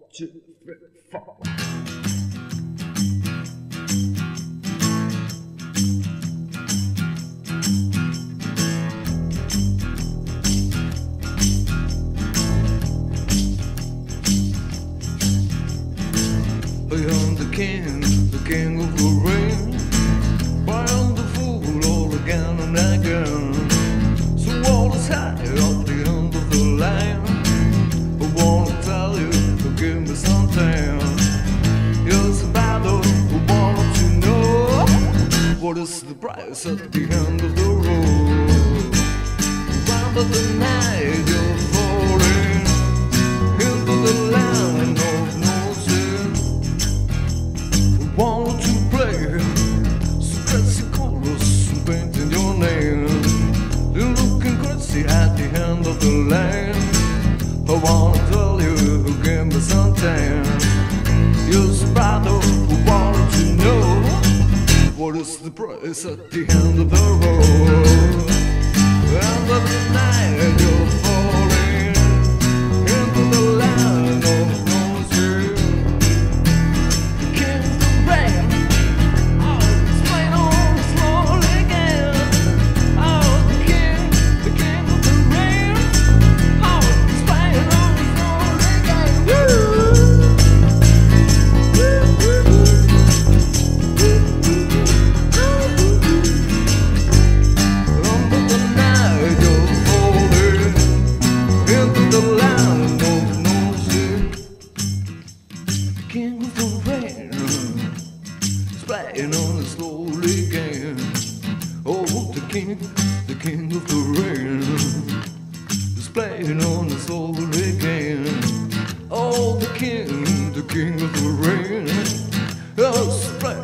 2, 3, 4. I am the king of the rain. I am the fool all again and again. So all is high up the end of the line. I wanna tell you, give me something. It's a battle, I want to know what is the price at the end of the road. Rather the night you're falling into the land of no sin. I want to play crazy colors and painting your name. You're looking crazy at the end of the lane. I wanna tell you, give me something. Use a battle, who wanted to know what is the price at the end of the road. End of the night, you're falling into the land of no sin. The king of the rain, oh, it's playing on slowly again. Oh, the king of the rain, oh, it's playing on slowly again. Under the night you're falling into the land of no sin. The king of the rain is playing on it slowly again. Oh, the king of the rain is playing on it slowly again. Oh, the king of the rain is playing